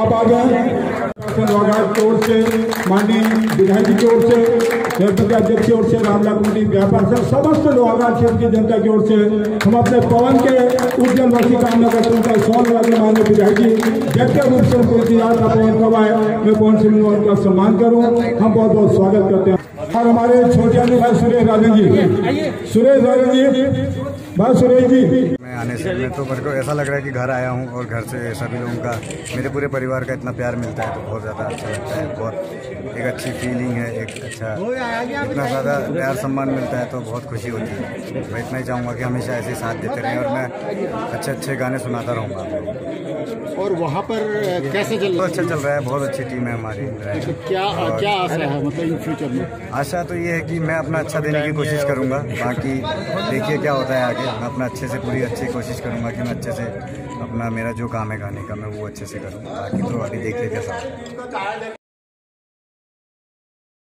आप आ गए की ओर से, माननीय विधायक जी की ओर से, जनपद अध्यक्ष की ओर से, रामला कमेटी व्यापार से समस्त लोहाघाट क्षेत्र की जनता की ओर से हम अपने पवन के उज्जवल वर्षी कामना करते हैं। उनका सौन लगे माननीय विधायक जी व्यक्तिगत रूप से उनको इंतजार था पवन कब आए, मैं पवन से मिलूँ, उनका सम्मान करूँ। हम बहुत बहुत स्वागत करते हैं। और हमारे छोटे भाई सुरेश राजन जी, भाई सुरेश जी, मैं आने से मैं तो मेरे को ऐसा लग रहा है कि घर आया हूँ और घर से सभी लोगों का, मेरे पूरे परिवार का इतना प्यार मिलता है तो बहुत ज़्यादा अच्छा लगता है। बहुत एक अच्छी फीलिंग है, एक अच्छा इतना ज़्यादा प्यार सम्मान मिलता है तो बहुत खुशी होती है। मैं इतना ही चाहूँगा कि हमेशा ऐसे ही साथ देते रहें और मैं अच्छे अच्छे गाने सुनाता रहूँगा। और वहाँ पर कैसे चल रहा है? अच्छा चल रहा है, बहुत अच्छी टीम है हमारी। तो क्या आशा है मतलब इन फ्यूचर में? आशा तो ये है कि मैं अपना अच्छा देने की कोशिश करूँगा, बाकी देखिए क्या होता है आगे। मैं अपना अच्छे से पूरी अच्छी कोशिश करूँगा कि मैं अच्छे से अपना मेरा जो काम है गाने का मैं वो अच्छे से करूँ, बाकी तो अभी देखिए कैसा होता है।